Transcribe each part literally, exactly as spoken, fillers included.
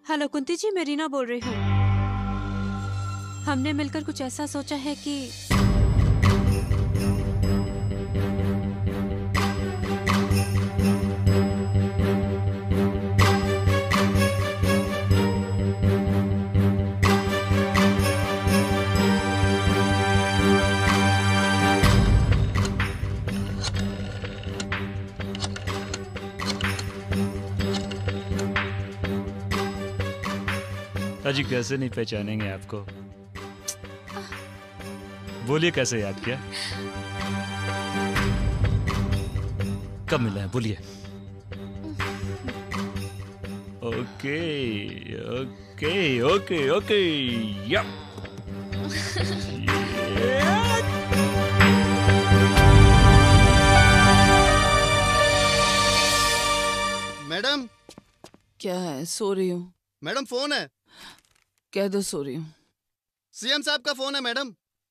Hello Kunti जी, मैं रीना बोल रही हूँ। हमने मिलकर कुछ ऐसा सोचा है कि अजी कैसे नहीं पहचानेंगे आपको। बोलिए कैसे याद किया, कब मिले हैं बोलिए। Okay okay okay okay yup. Madam क्या है? सो रही हूँ। मैडम फोन है। कह दो सो रही हूँ। सीएम साहब का फोन है मैडम।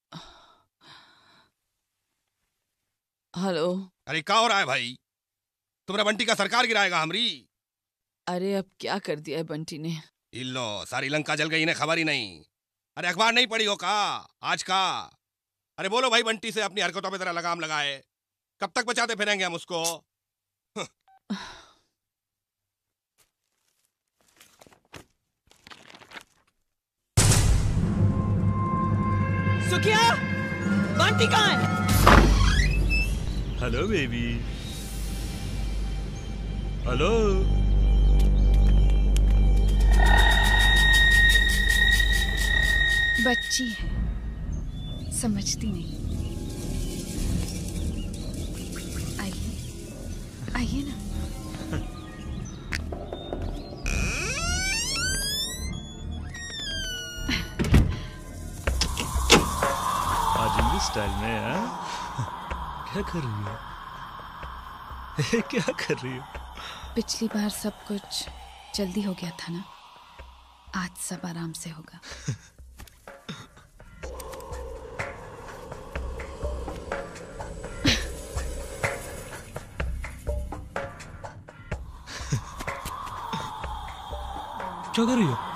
हेलो। अरे क्या हो रहा है भाई? तुम्हारा बंटी का सरकार गिराएगा हमरी। अरे अब क्या कर दिया है बंटी ने? इल्लो सारी लंका जल गई, इन्हें खबर ही नहीं। अरे अखबार नहीं पढ़ी हो का आज का? अरे बोलो भाई बंटी से अपनी हरकतों पे जरा लगाम लगाए। कब तक बचाते फिरेंगे हम उसको? सुखिया, बंटी कहाँ है? Hello baby, hello. बच्ची है, समझती नहीं। आइए आइए ना। स्टाइल में है? क्या कर रही हो? क्या कर रही हो? पिछली बार सब कुछ जल्दी हो गया था ना, आज सब आराम से होगा। क्या कर रही हो?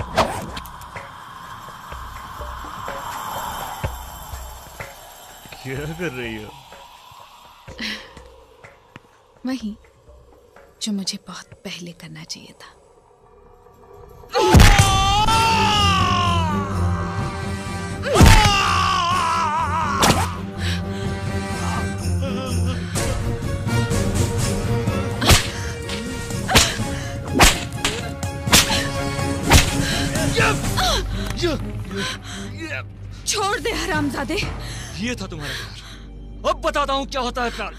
क्या कर रही हो? वही जो मुझे बहुत पहले करना चाहिए था। छोड़ दे हरामजादे। ये था तुम्हारा प्यार, अब बताता हूँ क्या होता है प्यार।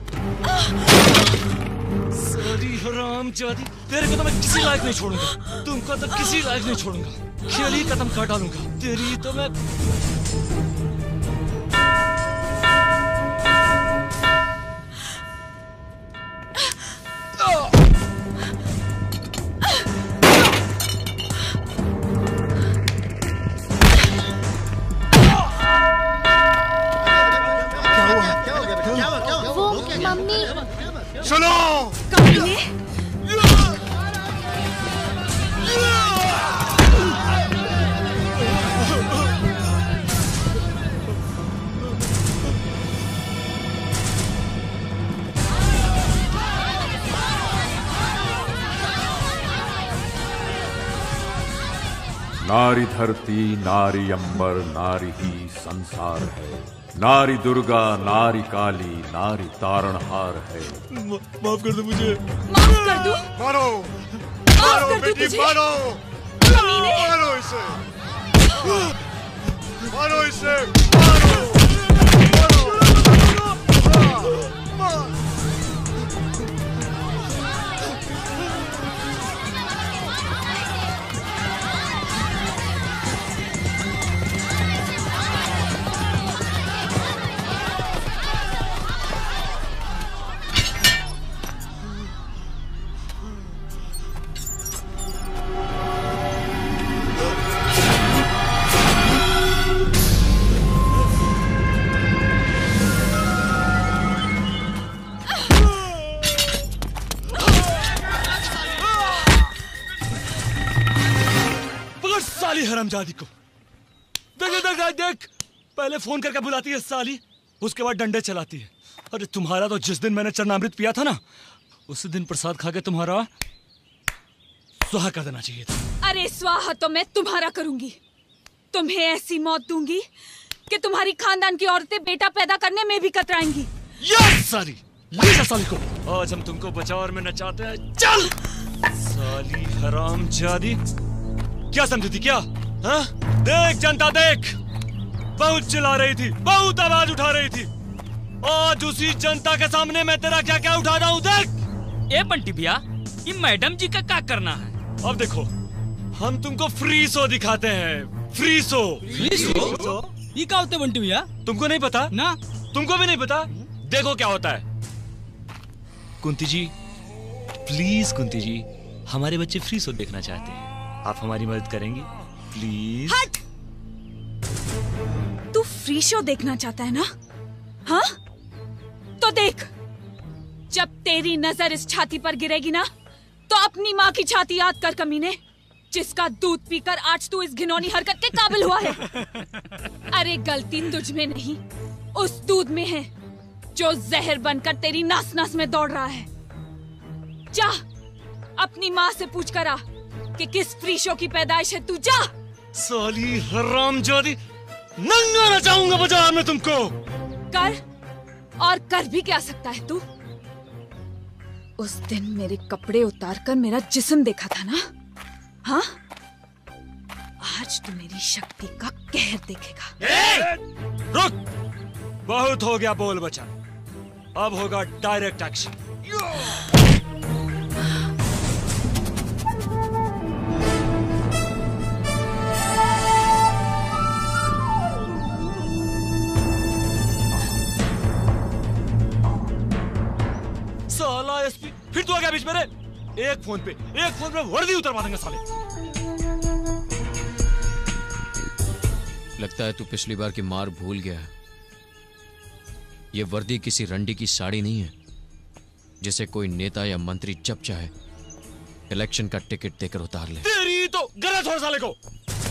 सारी हरामजादी, तेरे को तो मैं किसी लायक नहीं छोड़ूंगा, तुमको तो किसी लायक नहीं छोड़ूंगा, खेल ही खत्म कर डालूंगा तेरी तो मैं। सुनो कमीने, नारी धरती नारी अंबर नारी ही संसार है, नारी दुर्गा नारी काली नारी तारणहार है। माफ कर दो मुझे। माफ कर दो। मारो माफ कर दो तुझे। मारो कमीने, मारो इसे, मारो इसे, मारो पकड़ साली हरामजादी को। देख देख देख देख, पहले फोन करके बुलाती है साली, उसके बाद डंडे चलाती है। अरे तुम्हारा तो जिस दिन मैंने चरणामृत पिया था ना, उसी दिन प्रसाद खा के तुम्हारा स्वाहा कर देना चाहिए था। अरे स्वाहा तो मैं तुम्हारा करूंगी। तुम्हें ऐसी मौत दूंगी कि तुम्हारी खानदान की औरतें बेटा पैदा करने में भी कतराएंगी। यस साली, ले जा साली को। आज हम तुमको बाजार में नचाते हैं। चल साली हरामजादी, क्या समझी थी क्या? हाँ? देख जनता देख, बहुत चिल्ला रही थी, बहुत आवाज उठा रही थी। आज उसी जनता के सामने मैं तेरा क्या क्या उठा रहा हूँ देख। ए बंटी भैया, ये मैडम जी का क्या करना है? अब देखो, हम तुमको फ्री शो दिखाते हैं। Free show. Free show? ये क्या होता है बंटी भैया? तुमको नहीं पता ना? तुमको भी नहीं पता? देखो क्या होता है। कुंती जी, प्लीज कुंती जी, हमारे बच्चे फ्री शो देखना चाहते हैं, आप हमारी मदद करेंगे प्लीज? हट! तू फ्री शो देखना चाहता है ना? हाँ? तो देख, जब तेरी नजर इस छाती पर गिरेगी ना, तो अपनी माँ की छाती याद कर कमीने, जिसका दूध पीकर आज तू इस घिनौनी हरकत के काबिल हुआ है। अरे गलती तुझ में नहीं, उस दूध में है जो जहर बनकर तेरी नास नास में दौड़ रहा है। जा अपनी माँ से पूछ कर आ कि किस फ्री शो की पैदाइश है तू। जा साली हरामजादी, नंगा नचाऊंगा बाजार में तुमको। कर, और कर भी क्या सकता है तू? उस दिन मेरे कपड़े उतार कर मेरा जिस्म देखा था ना? हाँ? आज तू मेरी शक्ति का कहर देखेगा। रुक, बहुत हो गया बोल बचा, अब होगा डायरेक्ट एक्शन। साला एसपी, फिर तू आ गया बीच में रे। एक फोन पे एक फोन पे वर्दी उतरवा देंगे साले। लगता है तू पिछली बार की मार भूल गया है। ये वर्दी किसी रंडी की साड़ी नहीं है जिसे कोई नेता या मंत्री जब चाहे इलेक्शन का टिकट देकर उतार ले। तेरी तो गलत हो साले को।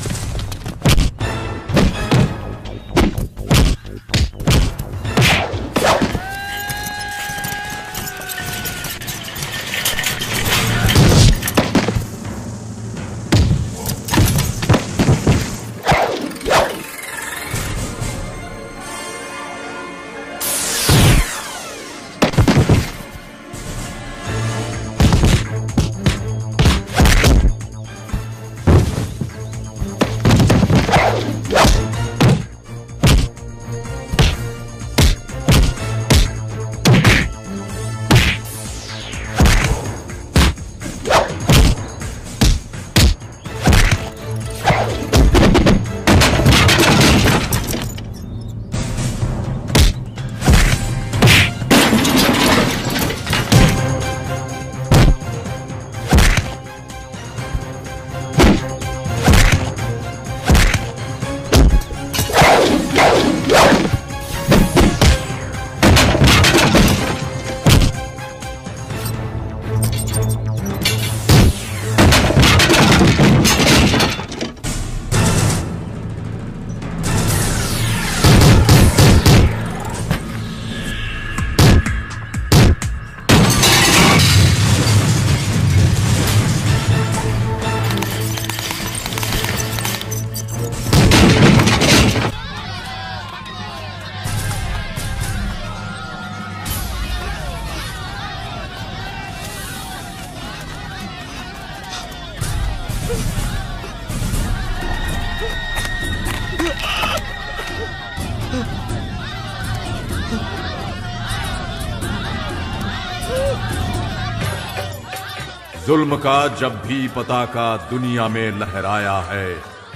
जुल्म का जब भी पताका दुनिया में लहराया है,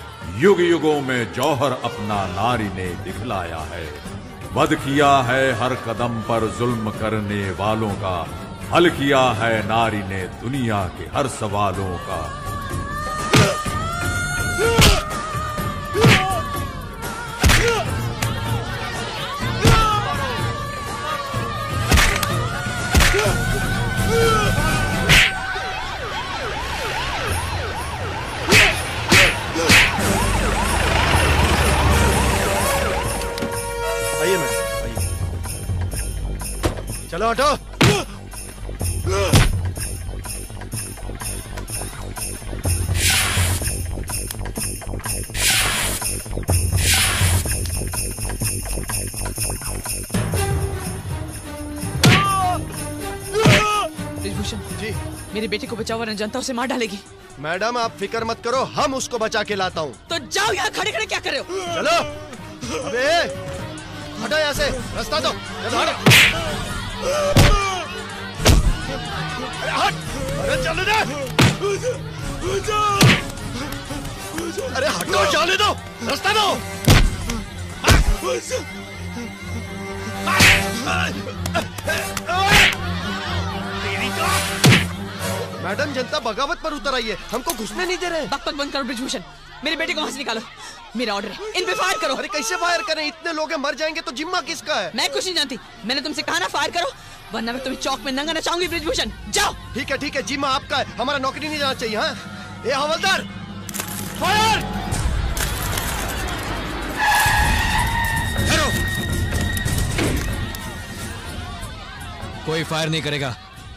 युग युगों में जौहर अपना नारी ने दिखलाया है। वध किया है हर कदम पर जुल्म करने वालों का, हल किया है नारी ने दुनिया के हर सवालों का। चलो हटो। ब्रिजभूषण जी, मेरे बेटे को बचाओ वरना जनता उसे मार डालेगी। मैडम आप फिक्र मत करो, हम उसको बचा के लाता हूँ। तो जाओ, यहाँ खड़े खड़े क्या कर रहे हो? चलो। अबे हटो यहाँ से, रास्ता दो। चलो हटो। अरे हट, अरे चलो दे। अरे हटो, जाने दो, रास्ता दो। मैडम जनता बगावत पर उतर आई है, हमको घुसने नहीं दे रहे। बकबक बंद करो ब्रिजभूषण, मेरे बेटे को वहाँ से निकालो। मेरा ऑर्डर है, इन पे फायर करो। अरे कैसे फायर करें, इतने लोग हैं, मर जाएंगे तो जिम्मा किसका है? मैं कुछ नहीं जानती, मैंने तुमसे कहा ना फायर करो, वरना मैं तुम्हें चौक में नंगा नचाऊंगी। ब्रिजभूषण जाओ। ठीक है ठीक है, जिम्मा आपका है, हमारा नौकरी नहीं जाना चाहिए। हाँ ये हवलदार, फायर। कोई फायर नहीं करेगा।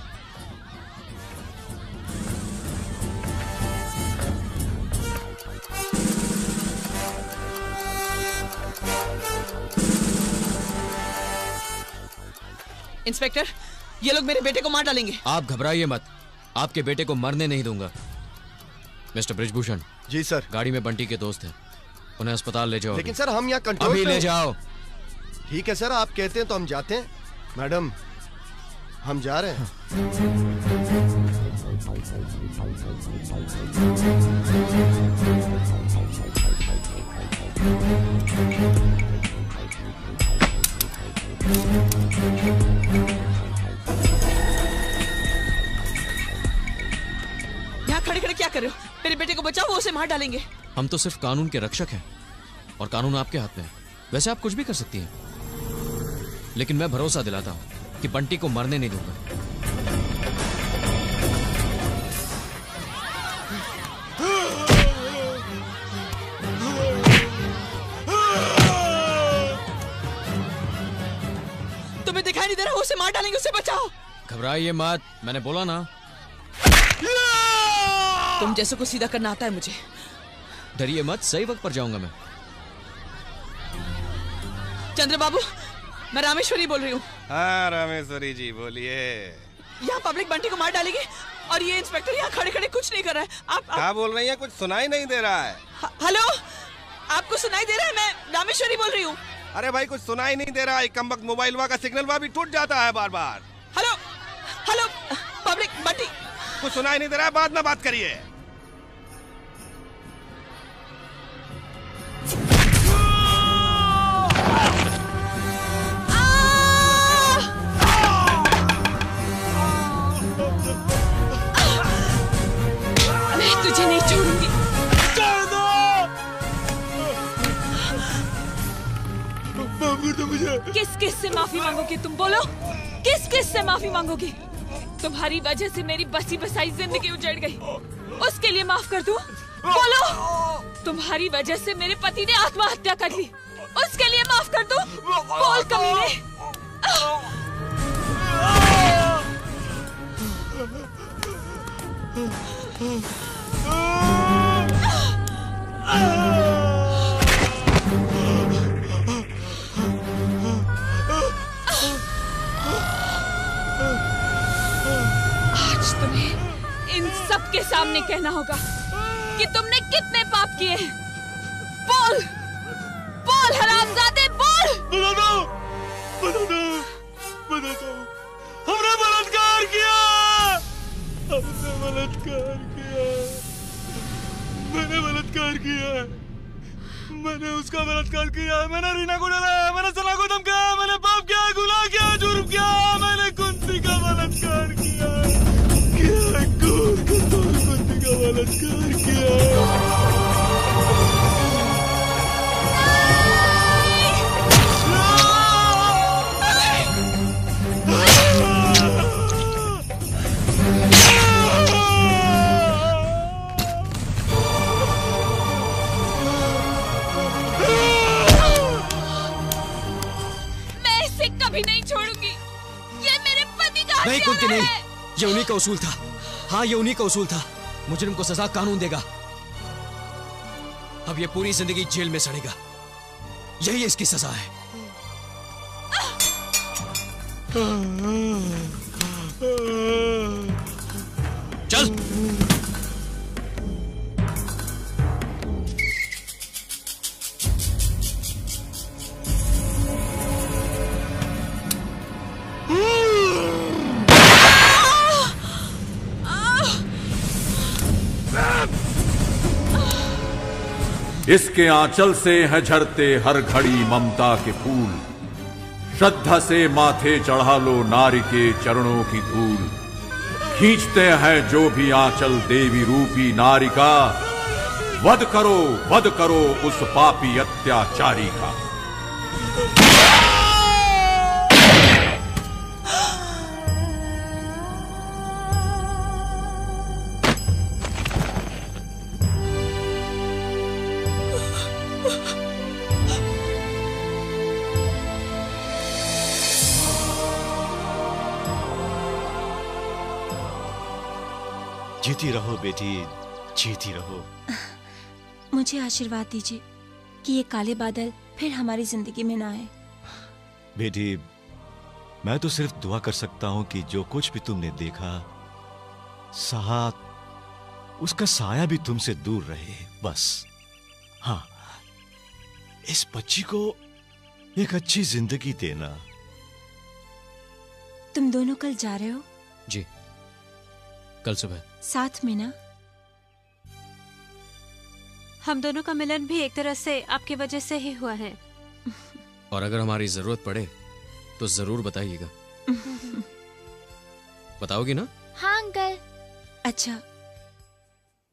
इंस्पेक्टर, ये लोग मेरे बेटे को मार डालेंगे। आप घबराइए मत, आपके बेटे को मरने नहीं दूंगा। मिस्टर ब्रिजभूषण। जी सर। गाड़ी में बंटी के दोस्त हैं, उन्हें अस्पताल ले जाओ। लेकिन सर हम यहाँ कंट्रोल अभी ले जाओ। ठीक है सर, आप कहते हैं तो हम जाते हैं। मैडम हम जा रहे हैं। यहाँ खड़े खड़े क्या कर रहे हो? मेरे बेटे को बचाओ, वो उसे मार डालेंगे। हम तो सिर्फ कानून के रक्षक हैं और कानून आपके हाथ में है। वैसे आप कुछ भी कर सकती हैं, लेकिन मैं भरोसा दिलाता हूं कि बंटी को मरने नहीं दूंगा। तुम्हें दिखाई नहीं दे रहा? उसे मार डालेंगे, उसे बचाओ। घबराइए मत, मैंने बोला ना। तुम जैसे को सीधा करना आता है मुझे। डरिए मत, सही वक्त पर जाऊंगा मैं। चंद्र बाबू, मैं रामेश्वरी बोल रही हूँ। हाँ रामेश्वरी जी बोलिए। यहाँ पब्लिक बंटी को मार डालेगी और ये इंस्पेक्टर यहाँ खड़े खड़े कुछ नहीं कर रहा है। आप, आप... क्या बोल रही हैं? कुछ सुनाई नहीं दे रहा है। हेलो, आपको सुनाई दे रहा है? मैं रामेश्वरी बोल रही हूँ। अरे भाई कुछ सुनाई नहीं दे रहा है, कम वक्त मोबाइल का सिग्नल वहाँ भी टूट जाता है बार बार। Hello hello, public Bunty. कुछ सुनाई नहीं दे रहा है, बाद में बात करिए। मैं तुझे नहीं छोड़ूंगी। किस किस से माफी मांगोगी तुम? बोलो, किस किस से माफी मांगोगी? तुम्हारी वजह से मेरी बसी बसाई जिंदगी उजड़ गई, उसके लिए माफ कर दूं? बोलो, तुम्हारी वजह से मेरे पति ने आत्महत्या कर ली, उसके लिए माफ कर दूं? बोल कमीने। आज तुम्हें इन सब के सामने कहना होगा कि तुमने कितने पाप किए हैं। बोल बोल हरामजादे, बोल। बता दो, बता दो, बता दो। हमने बलात्कार किया, हमने बलात्कार किया, मैंने बलात्कार किया, मैंने उसका बलात्कार किया, मैंने रीना को डराया, मैंने सना को धमकाया, मैंने पाप किया, गुनाह किया, जुर्म किया, मैंने कुंती का बलात्कार किया, किया कुंती का बलात्कार किया। कभी नहीं छोड़ूंगी, ये मेरे नहीं कुंती नहीं, ये उन्हीं का उसूल था। हाँ ये उन्हीं का उसूल था। मुजरिम को सजा कानून देगा। अब ये पूरी जिंदगी जेल में सड़ेगा, यही इसकी सजा है। चल इसके आंचल से है झरते हर घड़ी ममता के फूल। श्रद्धा से माथे चढ़ा लो नारी के चरणों की धूल। खींचते हैं जो भी आंचल देवी रूपी नारी का, वध करो वध करो उस पापी अत्याचारी का। जीती रहो बेटी, जीती रहो। मुझे आशीर्वाद दीजिए कि ये काले बादल फिर हमारी जिंदगी में ना आए। बेटी, मैं तो सिर्फ दुआ कर सकता हूं कि जो कुछ भी तुमने देखा सहा, उसका साया भी तुमसे दूर रहे, बस। हाँ, इस बच्ची को एक अच्छी जिंदगी देना। तुम दोनों कल जा रहे हो? जी, कल सुबह। साथ में ना? हम दोनों का मिलन भी एक तरह से आपकी वजह से ही हुआ है। और अगर हमारी जरूरत पड़े तो जरूर बताइएगा। बताओगी ना? हाँ अंकल। अच्छा,